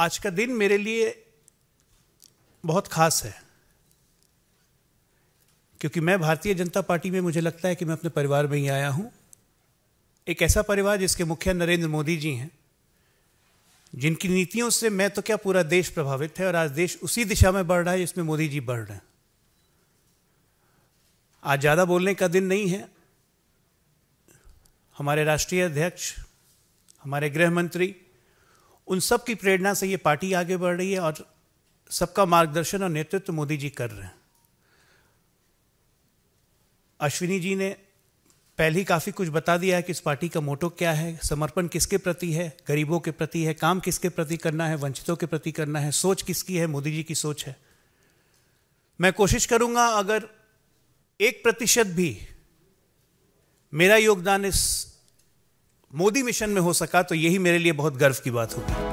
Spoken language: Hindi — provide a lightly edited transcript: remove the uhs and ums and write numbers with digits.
आज का दिन मेरे लिए बहुत खास है, क्योंकि मैं भारतीय जनता पार्टी में, मुझे लगता है कि मैं अपने परिवार में ही आया हूं। एक ऐसा परिवार जिसके मुखिया नरेंद्र मोदी जी हैं, जिनकी नीतियों से मैं तो क्या पूरा देश प्रभावित है, और आज देश उसी दिशा में बढ़ रहा है जिसमें मोदी जी बढ़ रहे हैं। आज ज़्यादा बोलने का दिन नहीं है। हमारे राष्ट्रीय अध्यक्ष, हमारे गृह मंत्री, उन सब की प्रेरणा से ये पार्टी आगे बढ़ रही है और सबका मार्गदर्शन और नेतृत्व मोदी जी कर रहे हैं। अश्विनी जी ने पहले ही काफ़ी कुछ बता दिया है कि इस पार्टी का मोटो क्या है, समर्पण किसके प्रति है, गरीबों के प्रति है, काम किसके प्रति करना है, वंचितों के प्रति करना है, सोच किसकी है, मोदी जी की सोच है। मैं कोशिश करूंगा अगर 1% भी मेरा योगदान इस मोदी मिशन में हो सका तो यही मेरे लिए बहुत गर्व की बात होगी।